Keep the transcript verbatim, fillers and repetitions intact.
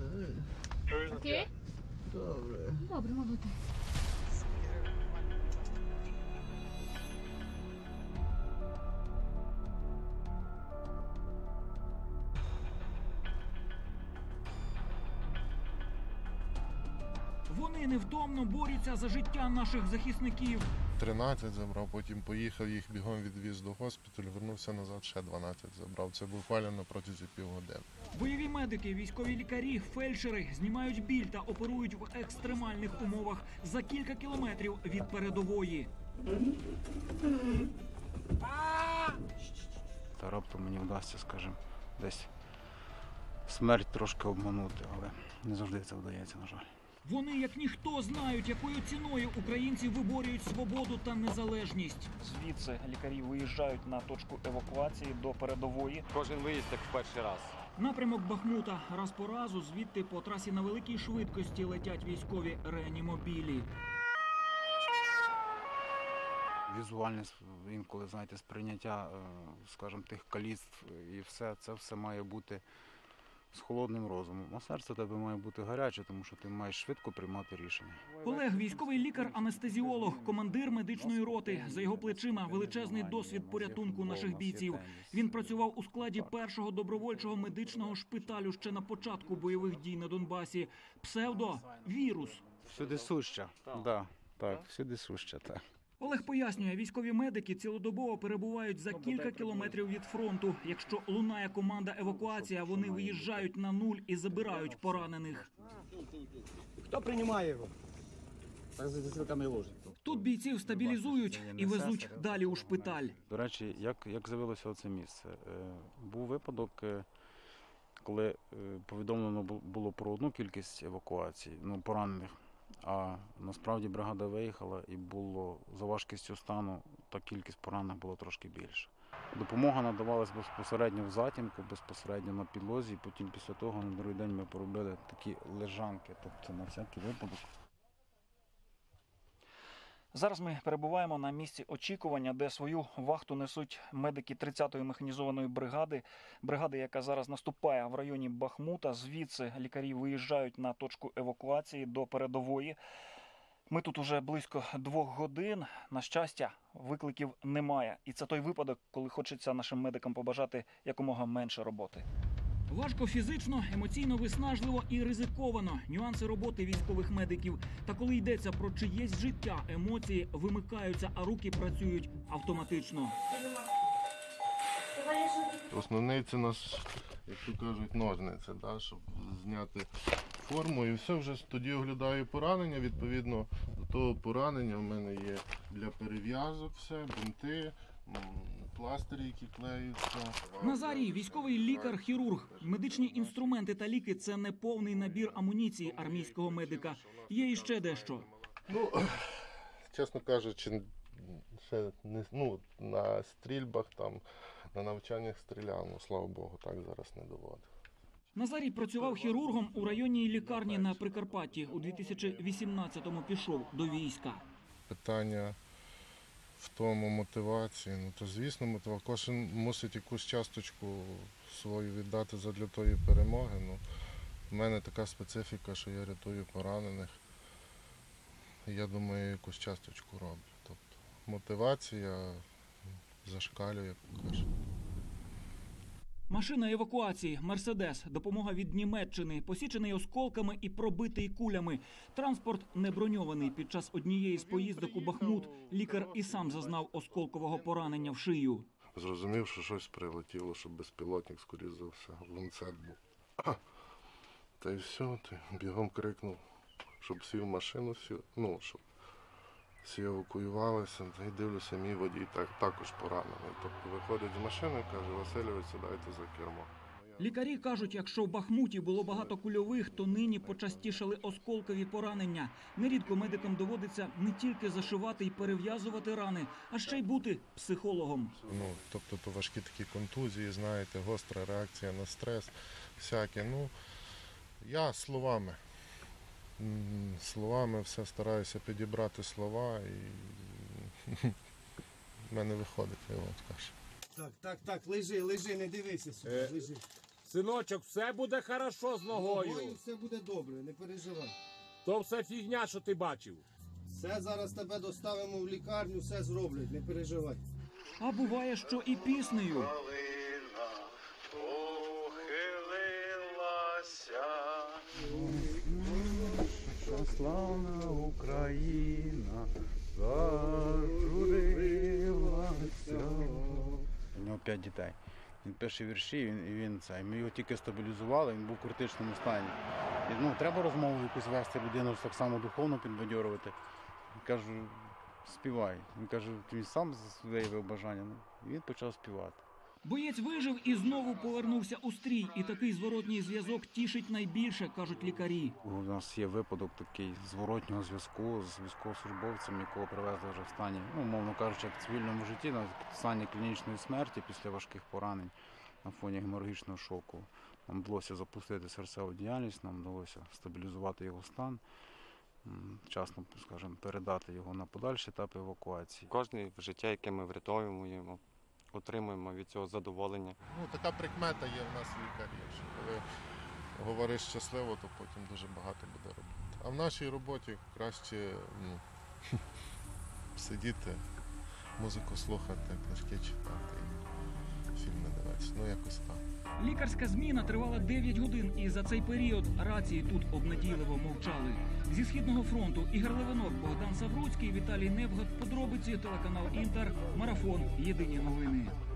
Окей? Добре. Добре, мабуть. Вони невтомно борються за життя наших захисників. тринадцять забрав, потім поїхав, їх бігом відвіз до госпіталю, вернувся назад, ще дванадцять забрав. Це буквально на протязі півгодини. Бойові медики, військові лікарі, фельдшери знімають біль та оперують в екстремальних умовах за кілька кілометрів від передової. Та раптом мені вдасться, скажімо, десь смерть трошки обманути, але не завжди це вдається, на жаль. Вони, як ніхто, знають, якою ціною українці виборюють свободу та незалежність. Звідси лікарі виїжджають на точку евакуації до передової. Кожен виїзд як в перший раз. Напрямок Бахмута. Раз по разу звідти по трасі на великій швидкості летять військові реанімобілі. Візуальне інколи, знаєте, сприйняття, скажімо, тих каліцтв і все, це все має бути з холодним розумом. А серце тебе має бути гаряче, тому що ти маєш швидко приймати рішення. Олег – військовий лікар-анестезіолог, командир медичної роти. За його плечима величезний досвід порятунку наших бійців. Він працював у складі першого добровольчого медичного шпиталю ще на початку бойових дій на Донбасі. Псевдо – вірус. Всюди суща, да, так, всюди суща, так. Олег пояснює, військові медики цілодобово перебувають за кілька кілометрів від фронту. Якщо лунає команда евакуація, вони виїжджають на нуль і забирають поранених. Хто приймає його? Так за засилками ложить. Тут бійців стабілізують і везуть далі у шпиталь. До речі, як, як з'явилося це місце? Був випадок, коли повідомлено було про одну кількість евакуацій, ну, поранених. А насправді бригада виїхала і було за важкістю стану, та кількість поранених було трошки більше. Допомога надавалась безпосередньо в затінку, безпосередньо на підлозі. І потім після того на другий день ми поробили такі лежанки, тобто на всякий випадок. Зараз ми перебуваємо на місці очікування, де свою вахту несуть медики тридцятої механізованої бригади. Бригади, яка зараз наступає в районі Бахмута. Звідси лікарі виїжджають на точку евакуації до передової. Ми тут уже близько двох годин. На щастя, викликів немає. І це той випадок, коли хочеться нашим медикам побажати якомога менше роботи. Важко фізично, емоційно виснажливо і ризиковано. Нюанси роботи військових медиків. Та коли йдеться про чиєсь життя, емоції вимикаються, а руки працюють автоматично. Основний це наш, як то кажуть, ножниці, да, щоб зняти форму. І все, вже тоді оглядаю поранення. Відповідно до того поранення в мене є для перев'язок все, бинти, пластирі, які клеються. Назарій – військовий лікар-хірург. Медичні інструменти та ліки – це не повний набір амуніції армійського медика. Є іще дещо. Ну, чесно кажучи, ще не, ну, на стрільбах, там, на навчаннях стріляв, ну, слава Богу, так зараз не доводив. Назарій працював хірургом у районній лікарні на Прикарпатті. У дві тисячі вісімнадцятому пішов до війська. Питання в тому мотивації, ну то звісно мотивація. Кожен мусить якусь часточку свою віддати задля тої перемоги. Ну, в мене така специфіка, що я рятую поранених. Я думаю, якусь часточку роблю. Тобто мотивація зашкалює, як кажуть. Машина евакуації «Мерседес». Допомога від Німеччини. Посічений осколками і пробитий кулями. Транспорт не броньований. Під час однієї з поїздок у Бахмут лікар і сам зазнав осколкового поранення в шию. Зрозумів, що щось прилетіло, що безпілотник, скоріше за все, ланцет був. Та й все, ти бігом крикнув, щоб сів в машину, сів, ну, щоб всі евакуювалися. І дивлюся, мій водій так, також поранений. Тобто виходить з машини і каже: Васильович, сідайте за кермо. Лікарі кажуть, якщо в Бахмуті було багато кульових, то нині почастішали осколкові поранення. Нерідко медикам доводиться не тільки зашивати і перев'язувати рани, а ще й бути психологом. Ну, тобто то важкі такі контузії, знаєте, гостра реакція на стрес, всяке. Ну, я словами. Словами все стараюся підібрати слова, і в мене виходить, я вам скажу. Так, так, так, лежи, лежи, не дивися сюди, лежи. Синочок, все буде хорошо з ногою. Ногою все буде добре, не переживай. То все фігня, що ти бачив. Все зараз тебе доставимо в лікарню, все зроблять, не переживай. А буває, що і піснею. Славна Україна зажурилася. У нього п'ять дітей. Він пише вірші, він, і він це. Ми його тільки стабілізували, він був в критичному стані. І, ну, треба розмову якусь вести, людину так само духовно підбадьорувати. Кажу, співай. Він каже, він сам виявив бажання. Ну, і він почав співати. Боєць вижив і знову повернувся у стрій. І такий зворотній зв'язок тішить найбільше, кажуть лікарі. У нас є випадок такий зворотнього зв'язку з військовослужбовцем, якого привезли вже в стані, ну, мовно кажучи, як в цивільному житті, на стані клінічної смерті після важких поранень на фоні геморагічного шоку. Нам вдалося запустити серцеву діяльність, нам вдалося стабілізувати його стан, вчасно, скажімо, передати його на подальші етапи евакуації. Кожне життя, яке ми врятовуємо, отримуємо від цього задоволення. Ну, така прикмета є в нас в лікарі, що коли говориш щасливо, то потім дуже багато буде робити. А в нашій роботі краще ну, сидіти, музику слухати, книжки читати і фільми дивитися. Ну, якось так. Лікарська зміна тривала дев'ять годин, і за цей період рації тут обнадійливо мовчали. Зі Східного фронту Ігор Левинок, Богдан Савруцький, Віталій Невгад. Подробиці, телеканал Інтер, Марафон. Єдині новини.